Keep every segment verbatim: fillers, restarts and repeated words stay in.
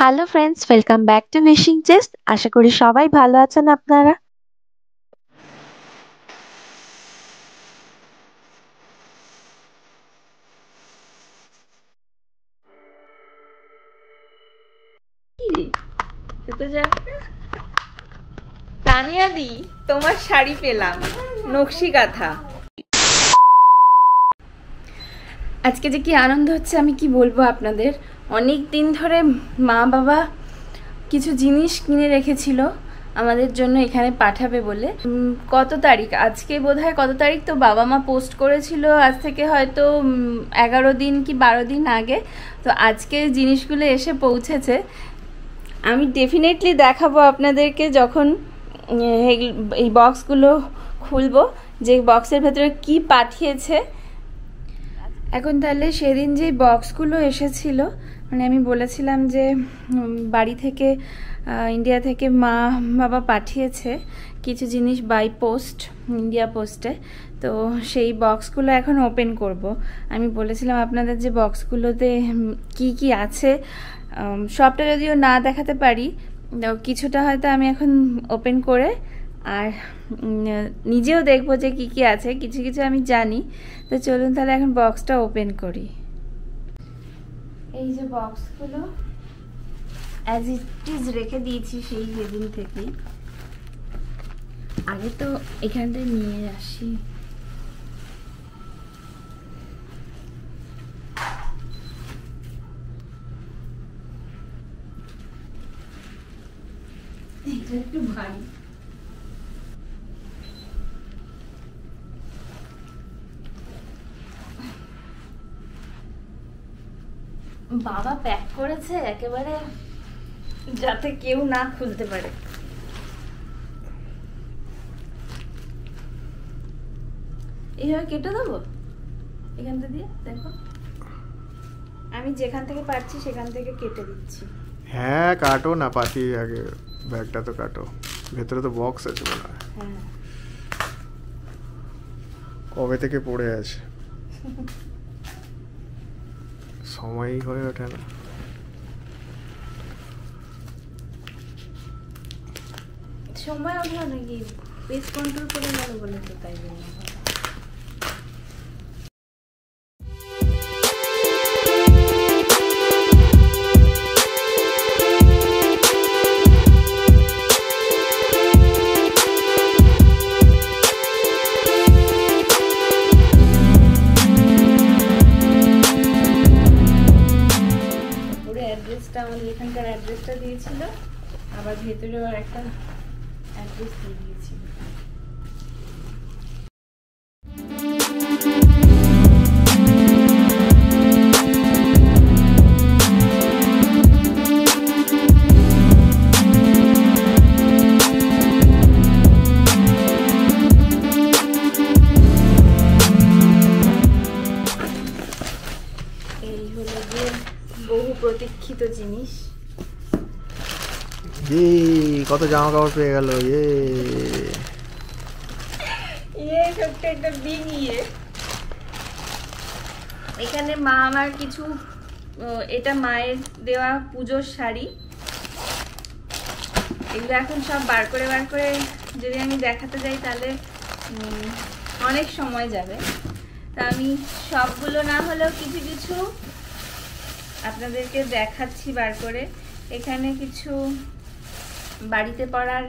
Hello friends, welcome back to wishing chest. আশা করি সবাই ভালো আছেন আপনারা। তানিয়া দি, তোমার শাড়ি পেলাম, নকশি কাঁথা। আজকে যে কি আনন্দ হচ্ছে আমি কি বলবো আপনাদের। অনেক দিন ধরে মা বাবা কিছু জিনিস কিনে রেখেছিল আমাদের জন্য, এখানে পাঠাবে বলে। কত তারিখ আজকে, বোধহয় কত তারিখ তো বাবা মা পোস্ট করেছিল, আজ থেকে হয়তো এগারো দিন কি বারো দিন আগে। তো আজকে জিনিসগুলো এসে পৌঁছেছে। আমি ডেফিনেটলি দেখাবো আপনাদেরকে যখন এই বক্সগুলো খুলবো, যে বক্সের ভেতরে কি পাঠিয়েছে। এখন তাহলে সেদিন যে বক্সগুলো এসেছিল, মানে আমি বলেছিলাম যে বাড়ি থেকে ইন্ডিয়া থেকে মা বাবা পাঠিয়েছে কিছু জিনিস বাই পোস্ট, ইন্ডিয়া পোস্টে। তো সেই বক্সগুলো এখন ওপেন করব। আমি বলেছিলাম আপনাদের যে বক্সগুলোতে কি কি আছে সবটা যদিও না দেখাতে পারি, কিছুটা হয়তো আমি এখন ওপেন করে আর নিজেও দেখবো যে কি কি আছে। কিছু কিছু আমি জানি। তো চলুন তাহলে এখন বক্সটা ওপেন করি। এই যে বক্সগুলো অ্যাজ ইট ইজ রেখে দিয়েছি সেই যেদিন থেকেই। আগে তো এখানটায় নিয়ে আসি। এটা একটু ভারী। বাবা প্যাক করেছে একেবারে যাতে কেউ না খুলতে পারে। এইভাবে কেটে দেবো এখানটা দিয়ে, দেখো আমি যেখান থেকে পারছি সেখান থেকে কেটে দিচ্ছি। হ্যাঁ কাটো না পাতি, আগে ব্যাগটা তো কাটো, ভেতরে তো বক্স আছে মনে হয়। হ্যাঁ, কবে থেকে পড়ে আছে, সময়ই হয়ে ওঠে না। সময় ওঠে নাকি, পেজ কন্ট্রোল করে গেল বলে তো, তাই জন্য। আমাদের এখানকার অ্যাড্রেসটা দিয়েছিল, আবার ভেতরেও একটা অ্যাড্রেস দিয়ে দিয়েছিল। এই হলো যে বহু প্রতীক্ষিত জিনিস। কত জামা কাপড় পেয়ে গেল। ইয়ে ইয়ে ছোট্ট একটা বিগ ইয়ে। এখানে মা আমার কিছু, এটা মায়ের দেওয়া পুজোর শাড়ি। এগুলো এখন সব বার করে বার করে যদি আমি দেখাতে যাই তাহলে অনেক সময় যাবে। তা আমি সবগুলো না হলেও কিছু কিছু আপনাদেরকে দেখাচ্ছি বার করে। এখানে কিছু বাড়িতে পরার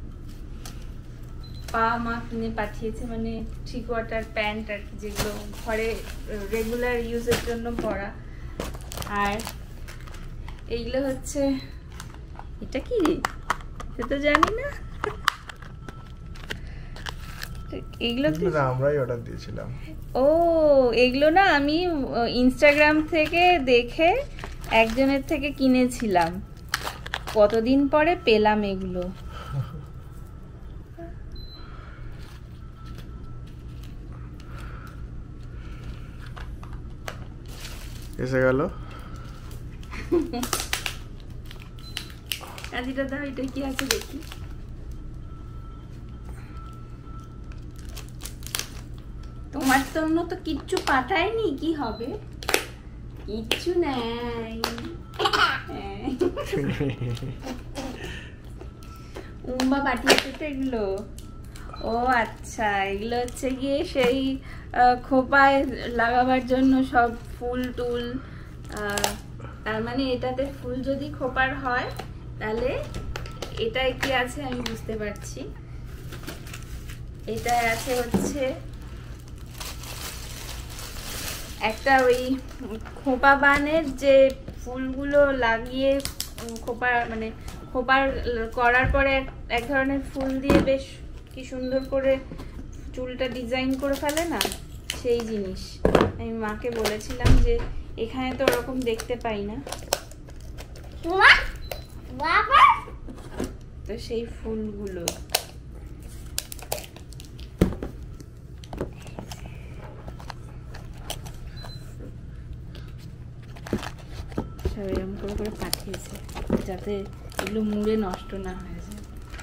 পা মা কিনে পাঠিয়েছে, মানে থ্রি কোয়ার্টার প্যান্ট আর কি, যেগুলো ঘরে রেগুলার ইউজের জন্য পরা। আর এইগুলো হচ্ছে, এটা কি সে তো জানি না। এগুলো আমরাই অর্ডার দিয়েছিলাম। ও এগুলো না আমি ইনস্টাগ্রাম থেকে দেখে একজনের থেকে কিনেছিলাম, কতদিন পরে পেলাম এগুলো। এসে গেল। কাজিটা দাও, এটা কি আছে দেখি। তোমার জন্য তো কিচ্ছু পাঠায়নি, কি হবে? কিচ্ছু নাই। উম্বা পাঠিয়েছে তো এগুলো। ও আচ্ছা, এগুলো হচ্ছে গিয়ে সেই খোপায় লাগাবার জন্য সব ফুল টুল। তার মানে এটাতে ফুল যদি খোপার হয় তাহলে এটাই কি আছে আমি বুঝতে পারছি। এটাই আছে হচ্ছে একটা ওই খোপা বানের যে ফুলগুলো লাগিয়ে খোপা মানে খোপার করার পরে এক ধরনের ফুল দিয়ে বেশ কি সুন্দর করে চুলটা ডিজাইন করে ফেলে না, সেই জিনিস। আমি মাকে বলেছিলাম যে এখানে তো ওরকম দেখতে পাই না, তো সেই ফুলগুলো এরকম করে করে পাঠিয়েছে যাতে এগুলো মুড়ে নষ্ট না হয়ে যায়।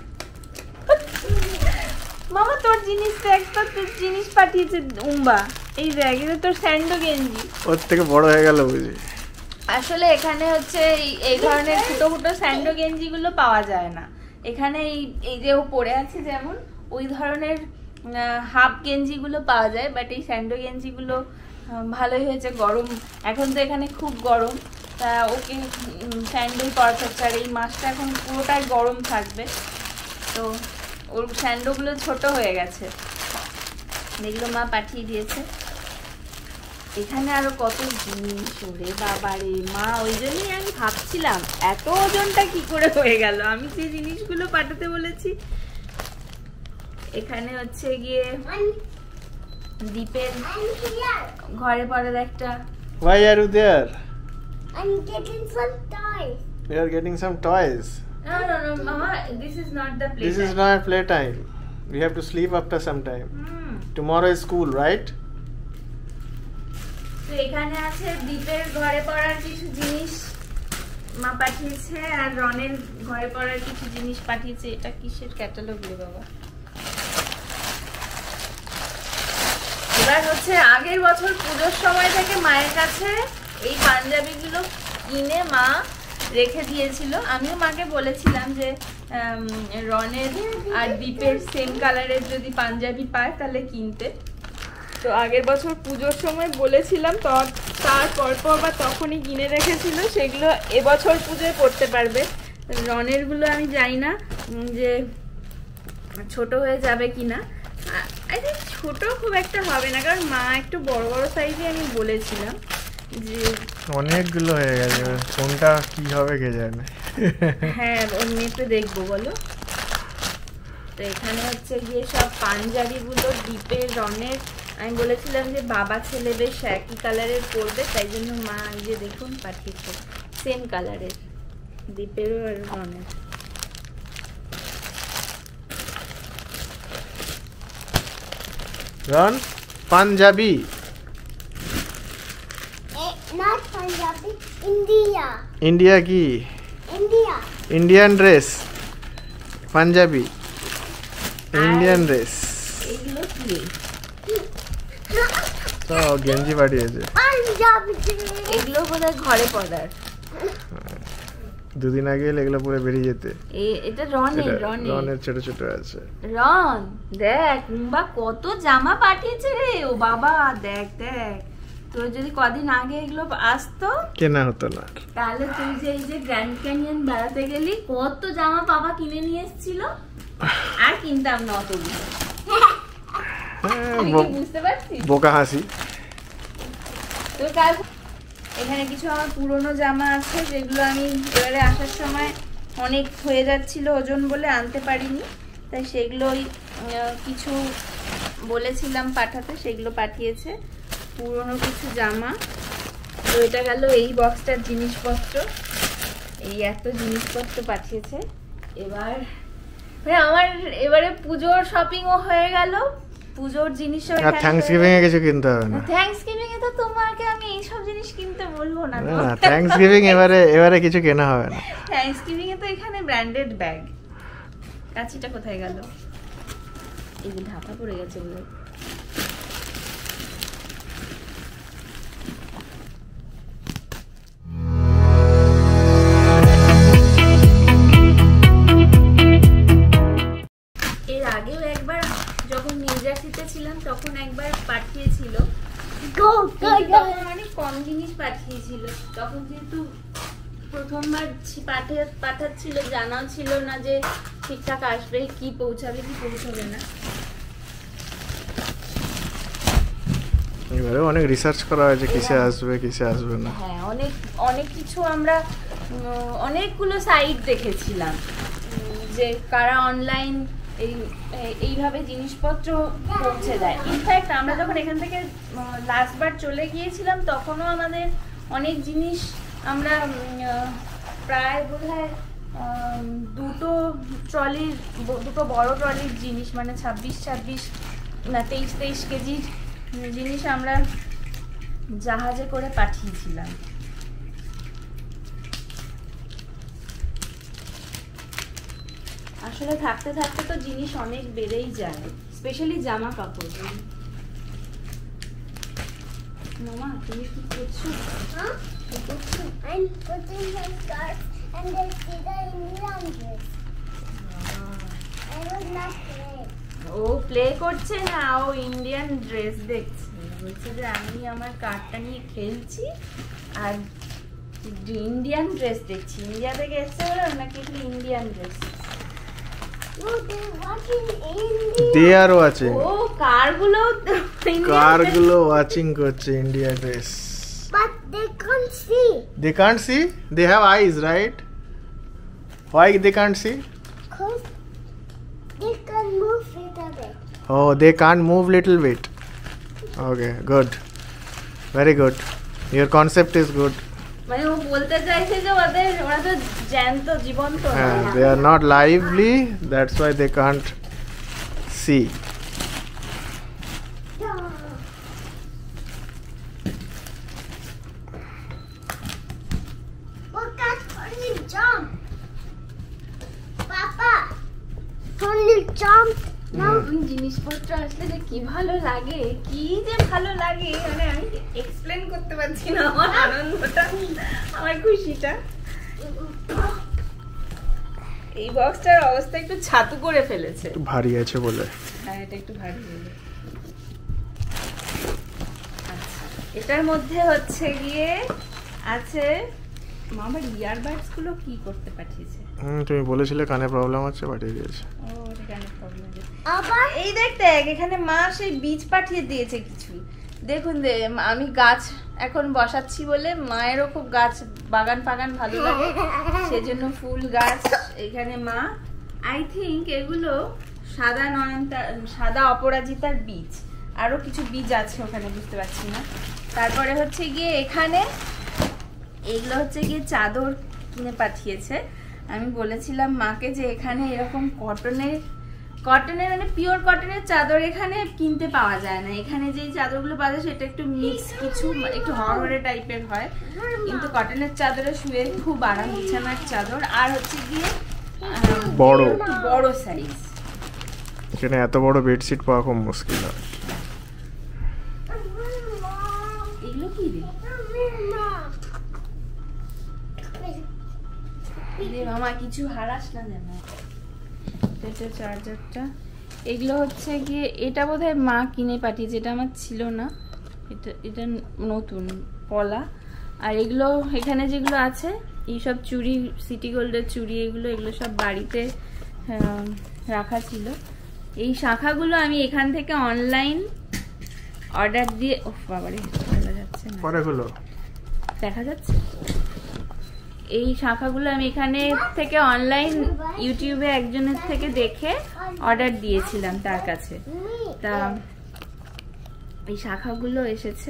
মামা তোর জিনিস দেখ, তোর জিনিস পাঠিয়েছে উম্বা। এই দেখ, এটা তোর স্যান্ডো গেঞ্জি। ওর থেকে বড় হয়ে গেল বুঝি। আসলে এখানে হচ্ছে এই ধরনের ফুটো ফুটো স্যান্ডো গেঞ্জি গুলো পাওয়া যায় না এখানে। এই এই যে ও পরে আছে যেমন ওই ধরনের হাফ গেঞ্জি গুলো পাওয়া যায়, বাট এই স্যান্ডো গেঞ্জি গুলো ভালোই হয়েছে। গরম এখন তো এখানে খুব গরম, তা ওকে স্যান্ডেল পরা হচ্ছে। আর এই মাসটা এখন পুরোটাই গরম থাকবে, তো ওর স্যান্ডোগুলো ছোট হয়ে গেছে। এগুলো মা পাঠিয়ে দিয়েছে। এখানে আরো কত জিনিস, ওরে বাবারে মা, ওই জন্যই আমি ভাবছিলাম এত ওজনটা কি করে হয়ে গেল। আমি যে জিনিসগুলো পাঠাতে বলেছি, এখানে হচ্ছে গিয়ে দীপের ঘরে পড়ার একটা। Why are you there? I'm getting some toys. You are getting some toys. No, no, no, Mama. This is not the playtime. This is not playtime. We have to sleep after some time. Hmm. Tomorrow is school, right? তো এখানে আছে দীপের ঘরে পড়ার কিছু জিনিস মা পাঠিয়েছে, আর রনের ঘরে পড়ার কিছু জিনিস পাঠিয়েছে। এটা কিসের ক্যাটালগ রে বাবা? এবার হচ্ছে আগের বছর পুজোর সময় থেকে মায়ের কাছে এই পাঞ্জাবিগুলো কিনে মা রেখে দিয়েছিল। আমিও মাকে বলেছিলাম যে রনের আর দীপের সেম কালারের যদি পাঞ্জাবি পায় তাহলে কিনতে। তো আগের বছর পুজোর সময় বলেছিলাম, তো তার পরপর বা তখনই কিনে রেখেছিল। সেগুলো এবছর পুজোয় পড়তে পারবে। রনেরগুলো আমি জানি না যে ছোট হয়ে যাবে কিনা। আই থিঙ্ক ছোট খুব একটা হবে না, কারণ মা একটু বড় বড় সাইজে আমি বলেছিলাম যে অনেকগুলো হয়ে গেছে, কোনটা কি হবে কে জানে। হ্যাঁ এমনিতে দেখবো বলো। তো এখানে হচ্ছে গিয়ে সব পাঞ্জাবিগুলো দীপের রনের। আমি বলেছিলাম যে বাবা ছেলে বেশ একই কালারের পরবে, তাই জন্য মা এই যে দেখুন পাঠিয়েছে সেম কালারের দীপেরও আর রনের। Ron Punjabi. Not Punjabi, India. India কি? India. Indian dress. Punjabi Indian dress. এগুলো কি? তো গেঞ্জি পাঠিয়েছে। Punjabi. এগুলো বোধহয় ঘরে পড়ার। দুদিন আগে এগুলো পরে বেরিয়ে যেতে। এটা রনের রনের রনের ছোট ছোট আছে। রন দেখ বা কত জামা পাঠিয়েছে রে। ও বাবা দেখ দেখ, তোর যদি কদিন আগে এগুলো আসতো কেনা হতো না, তাহলে তুই যে এই যে গ্র্যান্ড ক্যানিয়ন বেড়াতে গেলি কত জামা বাবা কিনে নিয়ে এসেছিল, আর কিনতাম না অতগুলো। বুঝতে পারছিস? বোকা হাসি। তোর কাল এখানে কিছু আমার পুরনো জামা আছে যেগুলো আমি এবারে আসার সময় অনেক হয়ে যাচ্ছিল ওজন বলে আনতে পারিনি, তাই সেগুলোই কিছু বলেছিলাম পাঠাতে, সেগুলো পাঠিয়েছে। পুরনো কিছু জামা। তো এটা গেল এই বক্সটার জিনিসপত্র। এই এত জিনিসপত্র পাঠিয়েছে। এবার মানে আমার এবারে পুজোর শপিংও হয়ে গেল, পুজোর জিনিসও। আর থ্যাঙ্কসগিভিং এ কিছু কিনতে হবে না। থ্যাঙ্কসগিভিং এ তো তোমাকে আমি এই সব জিনিস কিনতে বলবো না। না থ্যাঙ্কসগিভিং এবারে এবারে কিছু কেনা হবে না। থ্যাঙ্কসগিভিং এ তো এখানে ব্র্যান্ডেড ব্যাগ। কাঁচিটা কোথায় গেল? এই যে ঢাকা পড়ে গেছে বলে। আগেও একবার যখন নিউ জার্সিতে ছিলাম তখন একবার পাঠিয়েছিল, Go, go, কিন্তু go. তখন অনেক কম জিনিস পাঠিয়েছিল। তখন যেহেতু প্রথমবার ছি- পাঠিয়ে পাঠাচ্ছিল, জানাও ছিল না যে ঠিকঠাক আসবে, কি পৌঁছাবে কি পৌঁছাবে না। এবারে অনেক রিসার্চ করা হয়েছে কিসে আসবে কিসে আসবে না। হ্যাঁ, অনেক অনেক কিছু আমরা উম, অনেকগুলো সাইট দেখেছিলাম উম, যে কারা অনলাইন এই এই- এইভাবে জিনিসপত্র পৌঁছে দেয়। ইনফ্যাক্ট আমরা যখন এখান থেকে লাস্ট বার চলে গিয়েছিলাম তখনও আমাদের অনেক জিনিস আমরা উম, আহ, প্রায় বোধহয় আম, দুটো ট্রলির দুটো বড় ট্রলির জিনিস, মানে ছাব্বিশ ছাব্বিশ না তেইশ তেইশ কেজির জিনিস আমরা জাহাজে করে পাঠিয়েছিলাম। আসলে থাকতে থাকতে তো জিনিস অনেক বেড়েই যায়, স্পেশালি জামা কাপড়। মামা তুমি কি করছো? Huh? কি করছো? I'm putting my scarf and then see the Indian dress. I was not playing. ও প্লে করছে না, ও ইন্ডিয়ান ড্রেস দেখছে, বলছে যে আমি আমার কার্ডটা নিয়ে খেলছি আর ইন্ডিয়ান ড্রেস দেখছি। ইন্ডিয়া থেকে এসছে বলে নাকি Indian dress. No, they're watching India. They are watching, ও কারগুলো কারগুলো ওয়াচিং করছে India dress. But they can't see. They can't see, they have eyes right, why they can't see? Because they can move it a bit. Oh, they can't move little bit. Okay, good. Very good. Your concept is good. মানে ও বলতে চাইছে যে ওদের ওরা তো জ্যান্ত জীবন্ত না। Uh, they are not lively, that's why they can't see. Look at Tony jump. Papa, Tony jumped. নতুন জিনিসপত্র আসলে যে কি ভালো লাগে, কি যে ভালো লাগে, মানে আমি এক্সপ্লেন করতে পারছি না আমার আনন্দটা, আমার খুশিটা। এই বক্সটার অবস্থা একটু ছাতু করে ফেলেছে। একটু ভারী আছে বলে। হ্যাঁ, এটা একটু ভারী হলো। আচ্ছা, এটার মধ্যে হচ্ছে গিয়ে আছে মামার ইয়ারবাডস গুলো কি করতে পাঠিয়েছে। হুম, তুমি বলেছিলে কানে প্রবলেম হচ্ছে, পাঠিয়ে দিয়েছে। ও এখানে প্রবলেম আছে। আবার এই দেখ দেখ এখানে মা সেই বীজ পাঠিয়ে দিয়েছে কিছু। দেখুন দে, আমি গাছ এখন বসাচ্ছি বলে মায়েরও খুব গাছ বাগান ফাগান ভালো লাগে, সেজন্য ফুল গাছ এখানে মা, আই থিঙ্ক এগুলো সাদা নয়নতা সাদা অপরাজিতার বীজ, আরো কিছু বীজ আছে ওখানে, বুঝতে পারছি না। তারপরে হচ্ছে গিয়ে এখানে এগুলো হচ্ছে গিয়ে চাদর কিনে পাঠিয়েছে। আমি বলেছিলাম মাকে যে এখানে এরকম কটনের কটনের মানে পিওর কটনের চাদর এখানে কিনতে পাওয়া যায় না, এখানে যেই চাদরগুলো পাওয়া যায় সেটা একটু মিক্স কিছু একটু হরহরে টাইপের হয়, কিন্তু কটনের চাদরে শুয়ে খুব আরাম, বিছানার চাদর। আর হচ্ছে গিয়ে আহ, বড় একটু বড় সাইজ। এখানে এত বড় বেডশিট পাওয়া খুব মুশকিল হয়। এগুলো কি রে? রে মামা কিছু হারাস না যেন। এটা চার্জারটা, এগুলো হচ্ছে গিয়ে এটা বোধহয় মা কিনে পাঠিয়েছে, এটা আমার ছিল না, এটা এটা নতুন পলা। আর এগুলো এখানে যেগুলো আছে এইসব চুড়ি, সিটি গোল্ডের চুড়ি, এগুলো এগুলো সব বাড়িতে আহ, রাখা ছিল। এই শাখাগুলো আমি এখান থেকে অনলাইন অর্ডার দিয়ে, ওহ বাবারে দেখা যাচ্ছে না, পরে হলো দেখা যাচ্ছে। এই শাখাগুলো আমি এখানে থেকে অনলাইন ইউটিউবে একজনের থেকে দেখে অর্ডার দিয়েছিলাম তার কাছে, তা এই শাখাগুলো এসেছে,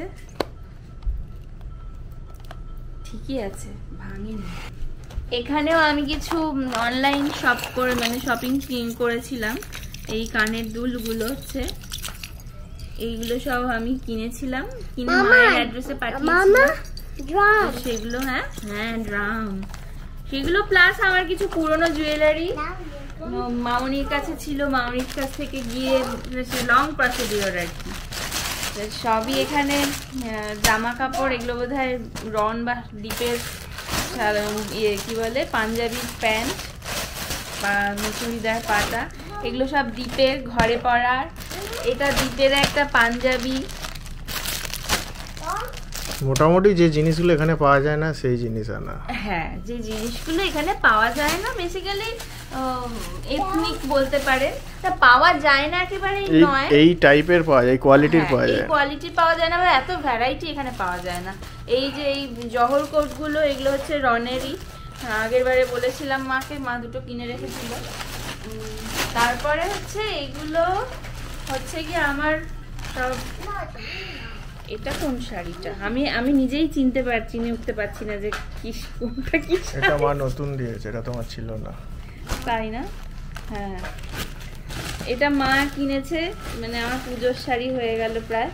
ঠিকই আছে, ভাঙিনি। এখানেও আমি কিছু অনলাইন শপ করে মানে শপিং করেছিলাম। এই কানের দুলগুলো হচ্ছে এইগুলো সব আমি কিনেছিলাম, কিনে মায়ের অ্যাড্রেসে পাঠিয়েছিলাম drum. সেগুলো। হ্যাঁ হ্যাঁ ড্রাম, সেগুলো প্লাস আমার কিছু পুরনো জুয়েলারি মামনির কাছে ছিল, মামনির কাছ থেকে গিয়ে লং প্রসিডিওর আর কি, সবই এখানে। জামা কাপড় এগুলো বোধহয় রন বা ডিপের ইয়ে কি বলে পাঞ্জাবি প্যান্ট বা চুড়িদার পাটা, এগুলো সব দীপের ঘরে পরার। এটা দীপের একটা পাঞ্জাবি। মোটামুটি যে জিনিসগুলো এখানে পাওয়া যায় না সেই জিনিস আনা। হ্যাঁ, যে জিনিসগুলো এখানে পাওয়া যায় না বেসিক্যালি এথনিক বলতে পারেন, তা পাওয়া যায় না একেবারেই এই নয়, এই টাইপের পাওয়া যায়, কোয়ালিটির হ্যাঁ, পাওয়া এই যায়। কোয়ালিটি পাওয়া যায় না বা এত ভ্যারাইটি এখানে পাওয়া যায় না। এই যে এই জহর কোটগুলো, এগুলো হচ্ছে রনেরই। আগের বারে বলেছিলাম মাকে, মা দুটো কিনে রেখেছিল। উম, তারপরে হচ্ছে এগুলো হচ্ছে কি আমার সব। এটা কোন শাড়িটা আমি আমি নিজেই চিনতে পারছি, চিনে উঠতে পারছি না যে কি কোনটা কি শাড়ি। এটা মা নতুন দিয়েছে, এটা তোমার ছিল না। তাই না? হ্যাঁ, এটা মা কিনেছে, মানে আমার পুজোর শাড়ি হয়ে গেল প্রায়।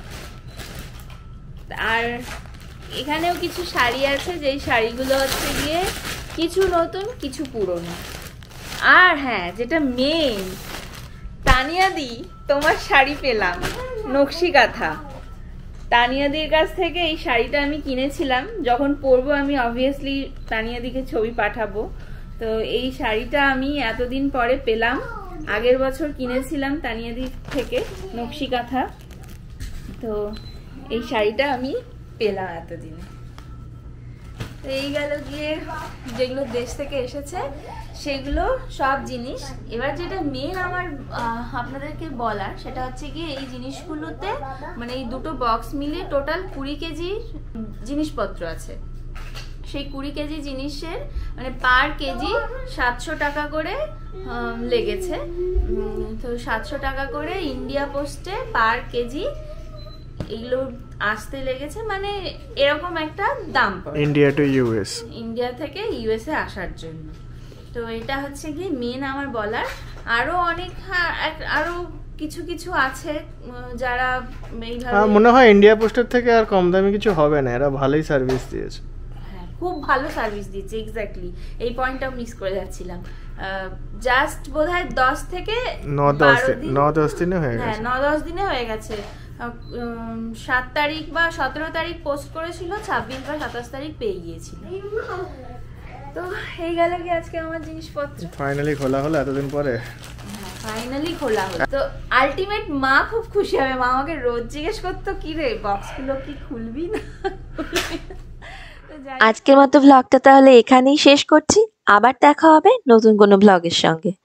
আর এখানেও কিছু শাড়ি আছে, যেই শাড়িগুলো হচ্ছে গিয়ে কিছু নতুন কিছু পুরনো। আর হ্যাঁ, যেটা মেন, তানিয়াদি তোমার শাড়ি পেলাম, নকশি কাঁথা। তানিয়াদির কাছ থেকে এই শাড়িটা আমি কিনেছিলাম, যখন পরবো আমি অবভিয়াসলি তানিয়াদিকে ছবি পাঠাবো। তো এই শাড়িটা আমি এতদিন পরে পেলাম, আগের বছর কিনেছিলাম তানিয়াদির থেকে নকশি কাঁথা। তো এই শাড়িটা আমি পেলাম এতদিনে। তো এই গেল গিয়ে যেগুলো দেশ থেকে এসেছে সেগুলো সব জিনিস। এবার যেটা মেন আমার আহ, আপনাদেরকে বলার, সেটা হচ্ছে গিয়ে এই জিনিসগুলোতে মানে এই দুটো বক্স মিলিয়ে টোটাল কুড়ি কেজি জিনিসপত্র আছে। সেই কুড়ি কেজি জিনিসের মানে পার কেজি সাতশো টাকা করে আহ, লেগেছে। উম, তো সাতশো টাকা করে ইন্ডিয়া পোস্টে পার কেজি এগুলো আসতে লেগেছে, মানে এরকম একটা দাম পড়ে ইন্ডিয়া টু ইউএস, ইন্ডিয়া থেকে ইউএসএ আসার জন্য। তো এটা হচ্ছে কি মেন আমার বলার। আরো অনেক হ্যাঁ, এক- আরো কিছু কিছু আছে উম, যারা এইভাবে মনে হয় ইন্ডিয়া পোস্টের থেকে আর কম দামে কিছু হবে না, এরা ভালোই সার্ভিস দিয়েছে। হ্যাঁ, খুব ভালো সার্ভিস দিচ্ছে। এক্স্যাক্টলি এই পয়েন্টটাও মিস করে যাচ্ছিলাম। জাস্ট বোধহয় দশ থেকে ন দশ বারো দিন দিন ন দশ দিনে হয়ে হ্যাঁ গেছে। ন দশ দিনে হয়ে গেছে। উম, সাত তারিখ বা সতেরো তারিখ পোস্ট করেছিল, ছাব্বিশ বা সাতাশ তারিখ পেয়ে গিয়েছিল। তো এই গেল কি আজকে আমার জিনিসপত্র ফাইনালি খোলা হলো এতদিন পরে। ফাইনালি খোলা হলো। তো আলটিমেট মা খুব খুশি হবে। মা আমাকে রোজ জিজ্ঞেস করতো, কি রে বক্সগুলো কি খুলবি না? তো যাই হোক, আজকের মতো ভ্লগটা তাহলে এখানেই শেষ করছি। আবার দেখা হবে নতুন কোনো ভ্লগের সঙ্গে।